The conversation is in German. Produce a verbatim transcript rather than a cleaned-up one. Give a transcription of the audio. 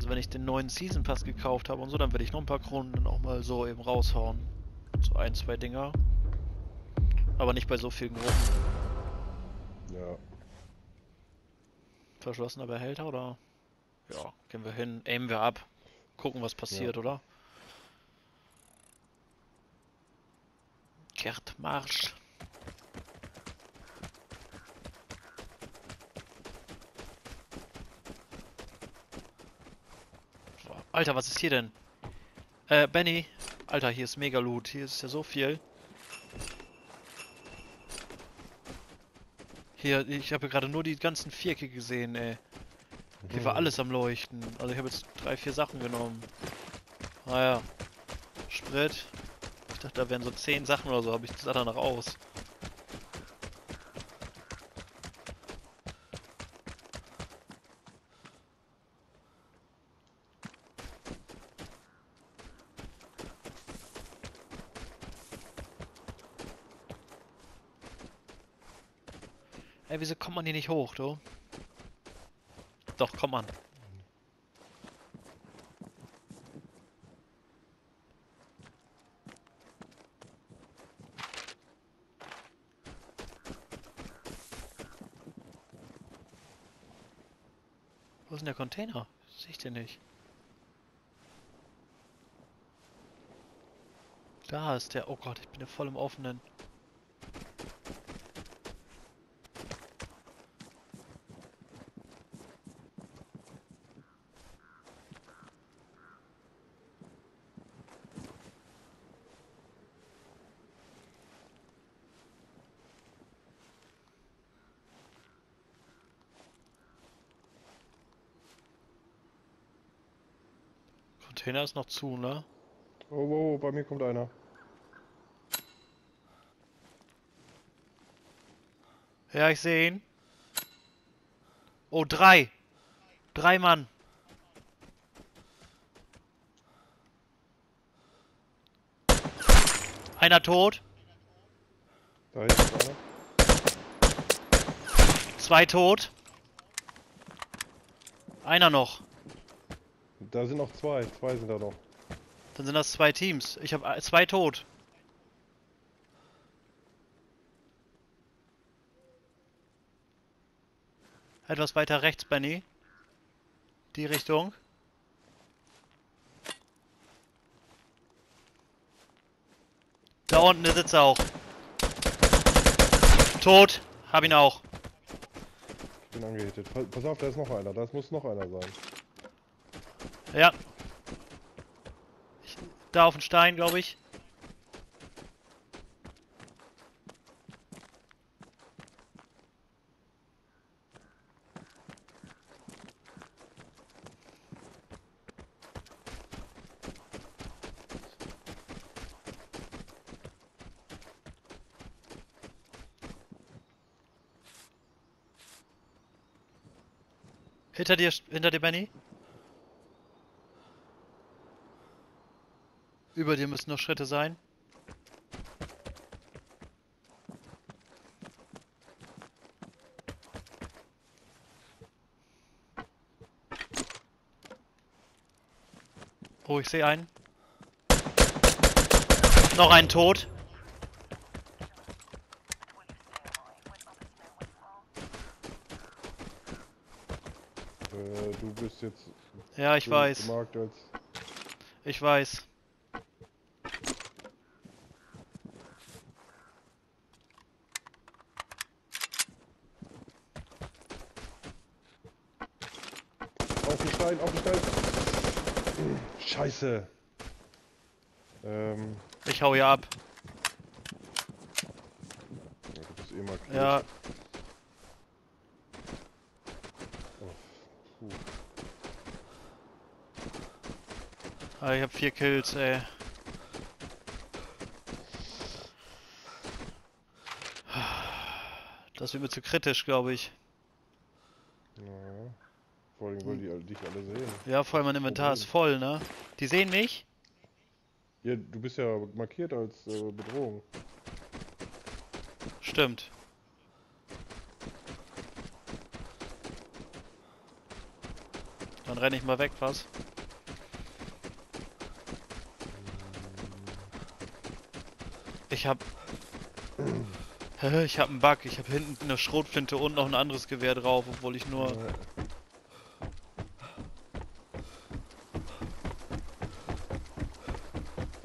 wenn ich den neuen Season Pass gekauft habe und so, dann werde ich noch ein paar Kronen auch mal so eben raushauen. So ein, zwei Dinger. Aber nicht bei so vielen Gruppen. Ja. Verschlossener Behälter oder? Ja, gehen wir hin, aimen wir ab. Gucken, was passiert, Ja. oder? Kehrt Marsch. Alter, was ist hier denn? Äh, Benny. Alter, hier ist mega Loot. Hier ist ja so viel. Hier, ich habe gerade nur die ganzen Vierecke gesehen, ey. Hier war alles am Leuchten. Also ich habe jetzt drei, vier Sachen genommen. Naja. Sprit. Ich dachte, da wären so zehn Sachen oder so. Habe ich das danach aus. Ey, wieso kommt man hier nicht hoch, du? Doch, komm man. Wo ist denn der Container? Sehe ich den nicht. Da ist der. Oh Gott, ich bin ja voll im Offenen. Container ist noch zu, ne? Oh, oh, oh, bei mir kommt einer. Ja, ich sehe ihn. Oh, drei. Drei Mann. Einer tot. Da ist einer. Zwei tot. Einer noch. Da sind noch zwei. Zwei sind da noch. Dann sind das zwei Teams. Ich habe zwei tot. Etwas weiter rechts, Benny. Die Richtung. Da unten sitzt er auch. Tot. Hab ihn auch. Ich bin angehittet. Pa- Pass auf, da ist noch einer. Da muss noch einer sein. Ja. Ich, da auf den Stein, glaube ich. Hinter dir, hinter dir, Benny. Über dir müssen noch Schritte sein. Oh, ich sehe einen. Noch einen tot. Äh, du bist jetzt Ja, ich so weiß. gemarkt als... Ich weiß. Auf den Stein, auf den Stein! Scheiße! Ähm... Ich hau hier ab. Ja, du bist eh markiert. Ja. Oh, puh. Ah, ich hab vier Kills, ey. Das wird mir zu kritisch, glaube ich. Ja. Vor allem, weil die alle- dich alle sehen. Ja, vor allem mein Inventar ist voll, ne? Die sehen mich? Ja, du bist ja markiert als äh, Bedrohung. Stimmt. Dann renne ich mal weg, was? Ich hab... Hä, ich hab einen Bug. Ich hab hinten eine Schrotflinte und noch ein anderes Gewehr drauf, obwohl ich nur...